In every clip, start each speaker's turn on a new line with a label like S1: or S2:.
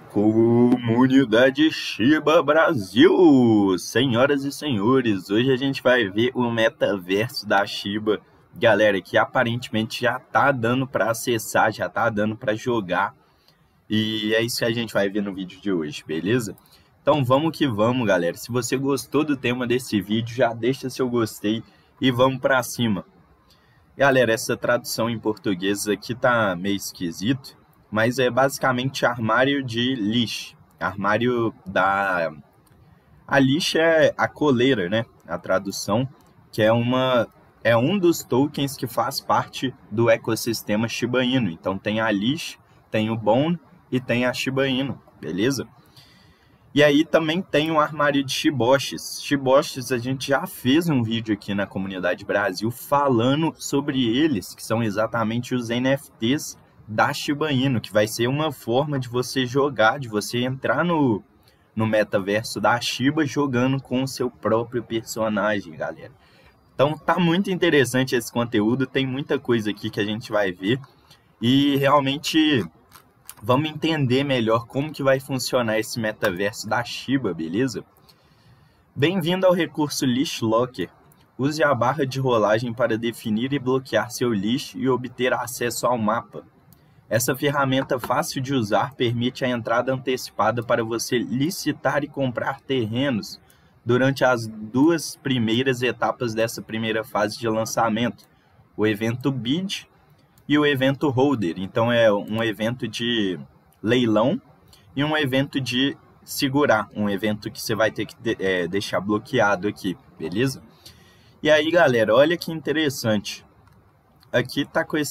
S1: Comunidade Shiba Brasil! Senhoras e senhores, hoje a gente vai ver o metaverso da Shiba, galera, que aparentemente já tá dando para acessar, já tá dando para jogar, e é isso que a gente vai ver no vídeo de hoje, beleza? Então vamos que vamos, galera. Se você gostou do tema desse vídeo, já deixa seu gostei e vamos para cima. Galera, essa tradução em português aqui tá meio esquisito, mas é basicamente armário de lixo. Armário da... A lixo é a coleira, né? A tradução, que é um dos tokens que faz parte do ecossistema Shiba Inu. Então tem a lixo, tem o Bone e tem a Shiba Inu, beleza? E aí também tem o armário de Shiboshis. Shiboshis a gente já fez um vídeo aqui na Comunidade Brasil falando sobre eles, que são exatamente os NFTs da Shiba Inu, que vai ser uma forma de você jogar, de você entrar no metaverso da Shiba jogando com o seu próprio personagem, galera. Então tá muito interessante esse conteúdo, tem muita coisa aqui que a gente vai ver e realmente vamos entender melhor como que vai funcionar esse metaverso da Shiba, beleza? Bem-vindo ao recurso Leash Locker. Use a barra de rolagem para definir e bloquear seu leash e obter acesso ao mapa. Essa ferramenta fácil de usar permite a entrada antecipada para você licitar e comprar terrenos durante as duas primeiras etapas dessa primeira fase de lançamento, o evento Bid e o evento Holder. Então é um evento de leilão e um evento de segurar, um evento que você vai ter que deixar bloqueado aqui, beleza? E aí, galera, olha que interessante. Aqui tá com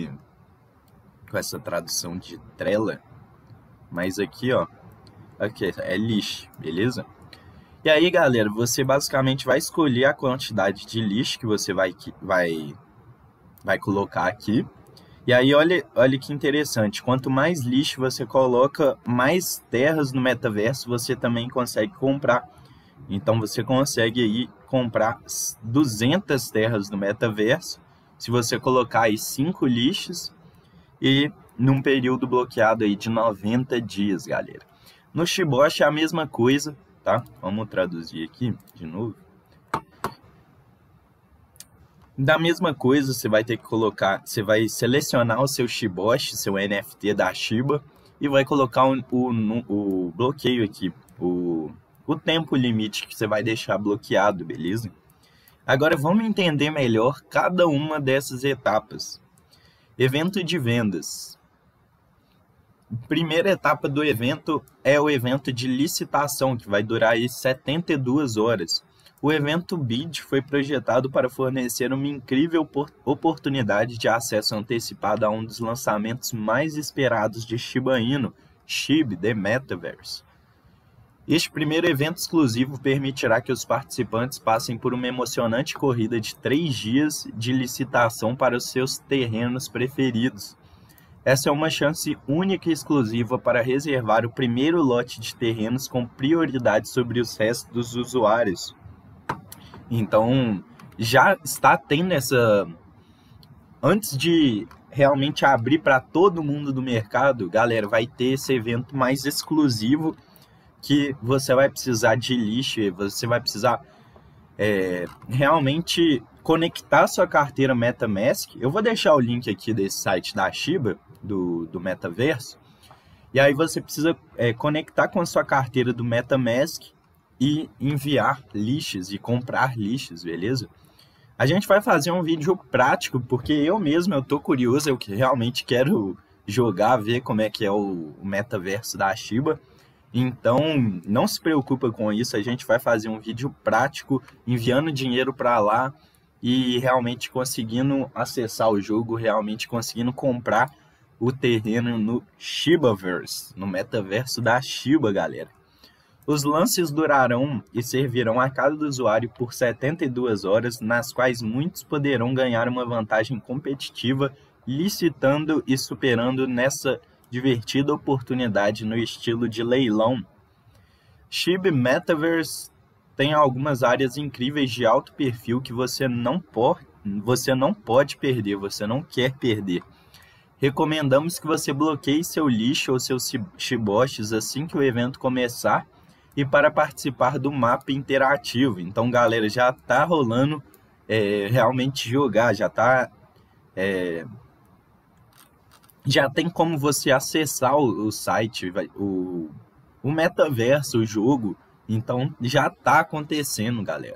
S1: essa tradução de trela, mas aqui, ó, aqui é lixo, beleza? E aí, galera, você basicamente vai escolher a quantidade de lixo que você vai colocar aqui. E aí, olha que interessante, quanto mais lixo você coloca, mais terras no metaverso você também consegue comprar. Então, você consegue aí comprar 200 terras no metaverso, se você colocar aí 5 lixos, e num período bloqueado aí de 90 dias, galera. No Shiboshi é a mesma coisa, tá? Vamos traduzir aqui de novo. Da mesma coisa, você vai ter que colocar, você vai selecionar o seu Shiboshi, seu NFT da Shiba, e vai colocar o bloqueio aqui, o tempo limite que você vai deixar bloqueado, beleza? Agora vamos entender melhor cada uma dessas etapas. Evento de vendas. Primeira etapa do evento é o evento de licitação, que vai durar aí 72 horas. O evento Bid foi projetado para fornecer uma incrível oportunidade de acesso antecipado a um dos lançamentos mais esperados de Shiba Inu, SHIB The Metaverse. Este primeiro evento exclusivo permitirá que os participantes passem por uma emocionante corrida de 3 dias de licitação para os seus terrenos preferidos. Essa é uma chance única e exclusiva para reservar o primeiro lote de terrenos com prioridade sobre os restos dos usuários. Então, já está tendo essa... Antes de realmente abrir para todo mundo do mercado, galera, vai ter esse evento mais exclusivo que você vai precisar de lixo, você vai precisar realmente conectar sua carteira MetaMask. Eu vou deixar o link aqui desse site da Shiba, do metaverso, e aí você precisa conectar com a sua carteira do MetaMask e enviar lixos e comprar lixos, beleza? A gente vai fazer um vídeo prático, porque eu tô curioso, eu realmente quero jogar, ver como é que é o metaverso da Shiba. Então, não se preocupa com isso, a gente vai fazer um vídeo prático, enviando dinheiro para lá e realmente conseguindo acessar o jogo, realmente conseguindo comprar o terreno no Shibaverse, no metaverso da Shiba, galera. Os lances durarão e servirão a cada usuário por 72 horas, nas quais muitos poderão ganhar uma vantagem competitiva, licitando e superando nessa divertida oportunidade no estilo de leilão. SHIB Metaverse tem algumas áreas incríveis de alto perfil que você não pode perder, você não quer perder. recomendamos que você bloqueie seu lixo ou seus shiboshis assim que o evento começar e para participar do mapa interativo. Então, galera, já tá rolando realmente jogar, já tem como você acessar o site, o metaverso, o jogo. Então, já tá acontecendo, galera.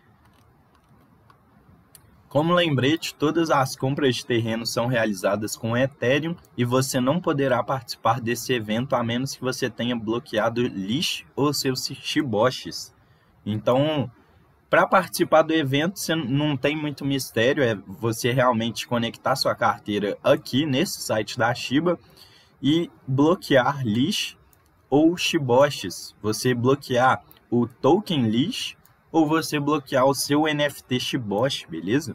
S1: Como lembrete, todas as compras de terreno são realizadas com Ethereum e você não poderá participar desse evento a menos que você tenha bloqueado Leash ou seus shiboshis. Então, para participar do evento, você não tem muito mistério, é você realmente conectar sua carteira aqui nesse site da Shiba e bloquear Leash ou shiboshis. Você bloquear o token Leash ou você bloquear o seu NFT shiboshi, beleza?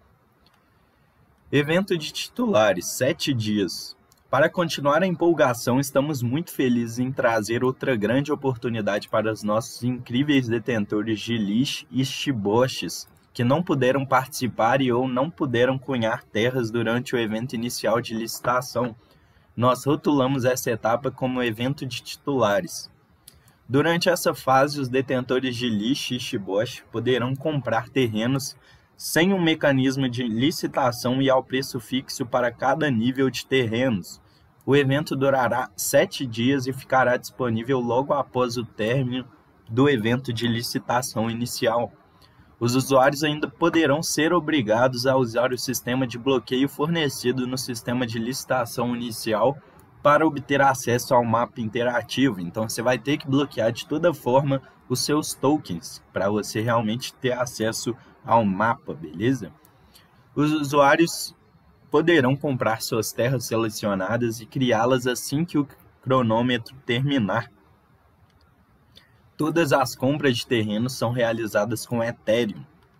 S1: Evento de titulares, 7 dias. Para continuar a empolgação, estamos muito felizes em trazer outra grande oportunidade para os nossos incríveis detentores de Leash e shiboshis, que não puderam participar ou não puderam cunhar terras durante o evento inicial de licitação. Nós rotulamos essa etapa como evento de titulares. Durante essa fase, os detentores de Leash e shiboshi poderão comprar terrenos sem um mecanismo de licitação e ao preço fixo para cada nível de terrenos. O evento durará 7 dias e ficará disponível logo após o término do evento de licitação inicial. Os usuários ainda poderão ser obrigados a usar o sistema de bloqueio fornecido no sistema de licitação inicial para obter acesso ao mapa interativo. Então, você vai ter que bloquear de toda forma os seus tokens para você realmente ter acesso ao mapa, beleza? Os usuários poderão comprar suas terras selecionadas e criá-las assim que o cronômetro terminar. Todas as compras de terreno são realizadas com Ethereum.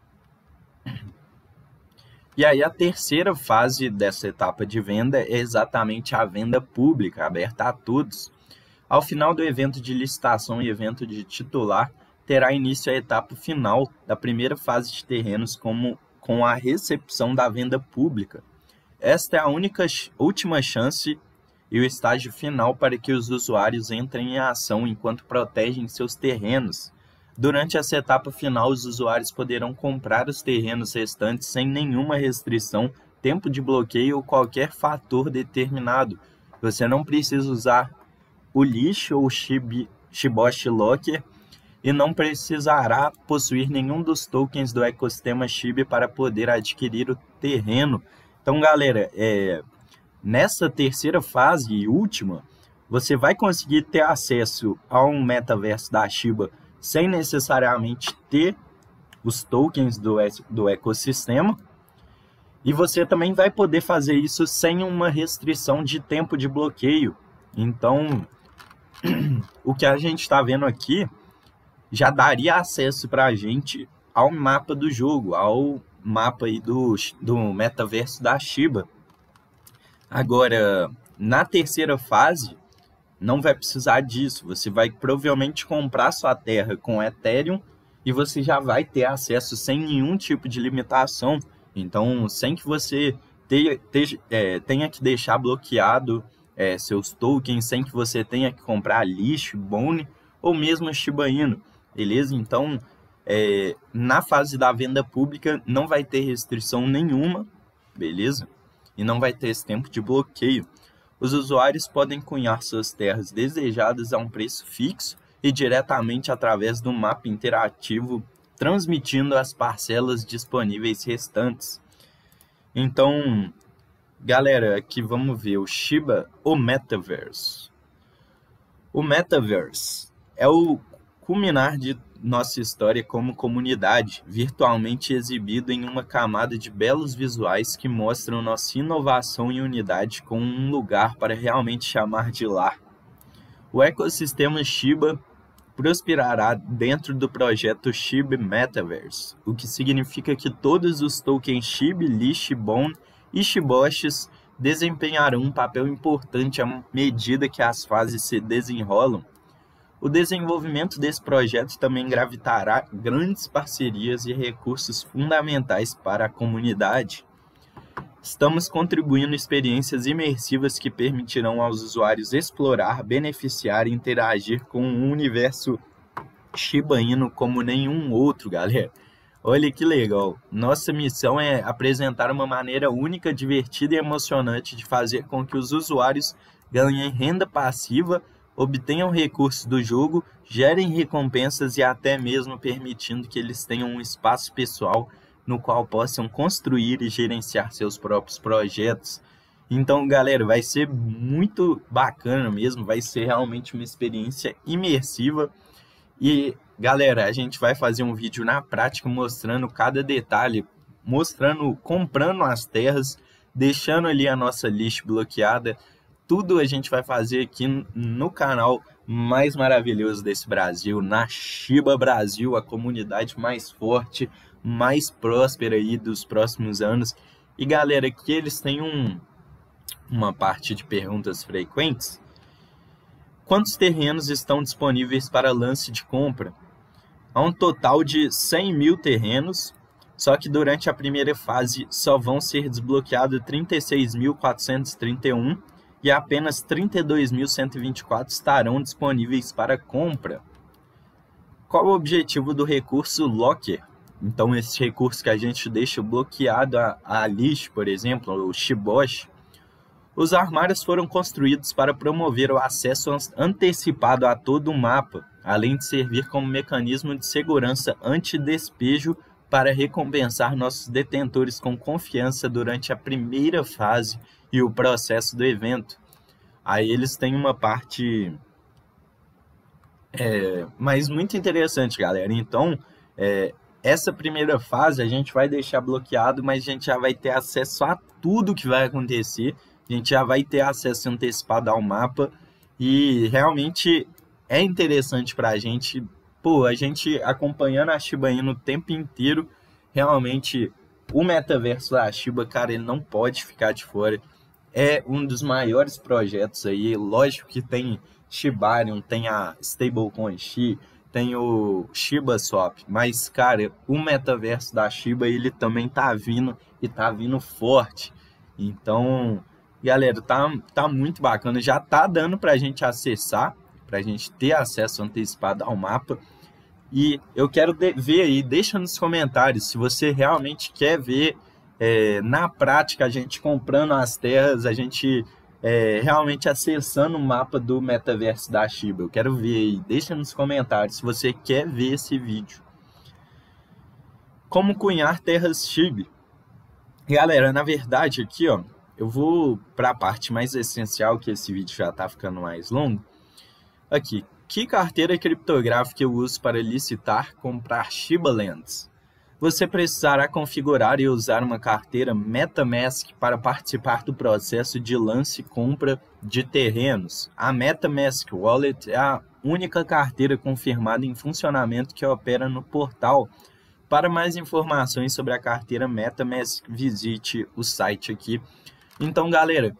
S1: E aí a terceira fase dessa etapa de venda é exatamente a venda pública, aberta a todos. Ao final do evento de licitação e evento de titular, terá início a etapa final da primeira fase de terrenos com a recepção da venda pública. Esta é a última chance e o estágio final para que os usuários entrem em ação enquanto protegem seus terrenos. Durante essa etapa final, os usuários poderão comprar os terrenos restantes sem nenhuma restrição, tempo de bloqueio ou qualquer fator determinado. Você não precisa usar o Leash ou o Shiboshi Locker e não precisará possuir nenhum dos tokens do ecossistema Shiba para poder adquirir o terreno. Então, galera, nessa terceira fase e última, você vai conseguir ter acesso ao metaverso da Shiba sem necessariamente ter os tokens do ecossistema. E você também vai poder fazer isso sem uma restrição de tempo de bloqueio. Então, o que a gente está vendo aqui já daria acesso para a gente ao mapa do jogo, ao mapa aí do metaverso da Shiba. Agora, na terceira fase, não vai precisar disso. Você vai provavelmente comprar sua terra com Ethereum e você já vai ter acesso sem nenhum tipo de limitação. Então, sem que você tenha que deixar bloqueado seus tokens, sem que você tenha que comprar Leash, Bone ou mesmo Shiba Inu, beleza? Então, na fase da venda pública não vai ter restrição nenhuma, beleza? E não vai ter esse tempo de bloqueio. Os usuários podem cunhar suas terras desejadas a um preço fixo e diretamente através do mapa interativo, transmitindo as parcelas disponíveis restantes. Então, galera, aqui vamos ver o Shiba, o Metaverse. O Metaverse é o culminar de nossa história como comunidade, virtualmente exibido em uma camada de belos visuais que mostram nossa inovação e unidade com um lugar para realmente chamar de lar. O ecossistema Shiba prosperará dentro do projeto Shiba Metaverse, o que significa que todos os tokens Shiba, Leash, Bone e Shiboshis desempenharão um papel importante à medida que as fases se desenrolam. O desenvolvimento desse projeto também gravitará grandes parcerias e recursos fundamentais para a comunidade. Estamos contribuindo experiências imersivas que permitirão aos usuários explorar, beneficiar e interagir com um universo Shiba Inu como nenhum outro, galera. Olha que legal. Nossa missão é apresentar uma maneira única, divertida e emocionante de fazer com que os usuários ganhem renda passiva, obtenham recursos do jogo, gerem recompensas e até mesmo permitindo que eles tenham um espaço pessoal no qual possam construir e gerenciar seus próprios projetos. Então, galera, vai ser muito bacana mesmo, vai ser realmente uma experiência imersiva. E, galera, a gente vai fazer um vídeo na prática mostrando cada detalhe, mostrando, comprando as terras, deixando ali a nossa list bloqueada. Tudo a gente vai fazer aqui no canal mais maravilhoso desse Brasil, na Shiba Brasil, a comunidade mais forte, mais próspera aí dos próximos anos. E galera, aqui eles têm uma parte de perguntas frequentes. Quantos terrenos estão disponíveis para lance de compra? Há um total de 100 mil terrenos, só que durante a primeira fase só vão ser desbloqueados 36.431 e apenas 32.124 estarão disponíveis para compra. Qual o objetivo do recurso Locker? Então, esse recurso que a gente deixa bloqueado, a list, por exemplo, o Shiboshi, os armários foram construídos para promover o acesso antecipado a todo o mapa, além de servir como mecanismo de segurança anti-despejo para recompensar nossos detentores com confiança durante a primeira fase e o processo do evento. Aí eles têm uma parte mas muito interessante, galera. Então, essa primeira fase a gente vai deixar bloqueado, mas a gente já vai ter acesso a tudo que vai acontecer. A gente já vai ter acesso antecipado ao mapa e realmente é interessante para a gente. Pô, a gente acompanhando a Shiba Inu o tempo inteiro, realmente o metaverso da Shiba, cara, ele não pode ficar de fora. É um dos maiores projetos aí. Lógico que tem Shibarium, tem a Stablecoin Shi, tem o Shiba Swap, mas, cara, o metaverso da Shiba, ele também tá vindo e tá vindo forte. Então, galera, tá muito bacana, já tá dando pra gente acessar, pra gente ter acesso antecipado ao mapa. E eu quero ver aí, deixa nos comentários se você realmente quer ver na prática a gente comprando as terras, a gente realmente acessando o mapa do metaverso da Shiba. Eu quero ver aí, deixa nos comentários se você quer ver esse vídeo. Como cunhar terras Shiba? Galera, na verdade aqui, ó, eu vou para a parte mais essencial, que esse vídeo já tá ficando mais longo. Aqui, que carteira criptográfica eu uso para licitar comprar Shiba Lands? Você precisará configurar e usar uma carteira MetaMask para participar do processo de lance e compra de terrenos. A MetaMask Wallet é a única carteira confirmada em funcionamento que opera no portal. Para mais informações sobre a carteira MetaMask, visite o site aqui. Então, galera,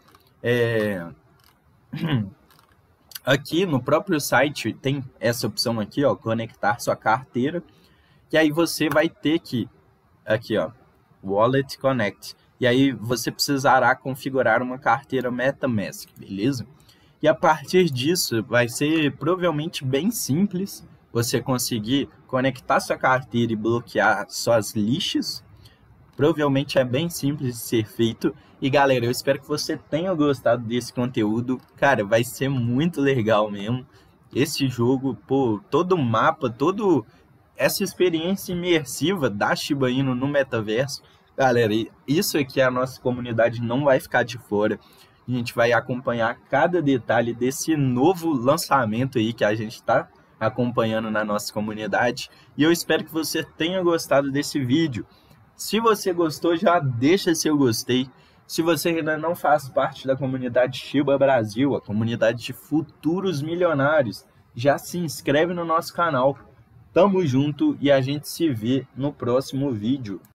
S1: aqui no próprio site tem essa opção aqui, ó, conectar sua carteira. E aí você vai ter que, aqui ó, Wallet Connect. E aí você precisará configurar uma carteira MetaMask, beleza? E a partir disso vai ser provavelmente bem simples você conseguir conectar sua carteira e bloquear suas lists. Provavelmente é bem simples de ser feito. E galera, eu espero que você tenha gostado desse conteúdo. Cara, vai ser muito legal mesmo. Esse jogo, pô, todo o mapa, essa experiência imersiva da Shiba Inu no metaverso, galera, isso aqui a nossa comunidade não vai ficar de fora. A gente vai acompanhar cada detalhe desse novo lançamento aí que a gente está acompanhando na nossa comunidade. E eu espero que você tenha gostado desse vídeo. Se você gostou, já deixa seu gostei. Se você ainda não faz parte da comunidade Shiba Brasil, a comunidade de futuros milionários, já se inscreve no nosso canal. Tamo junto e a gente se vê no próximo vídeo.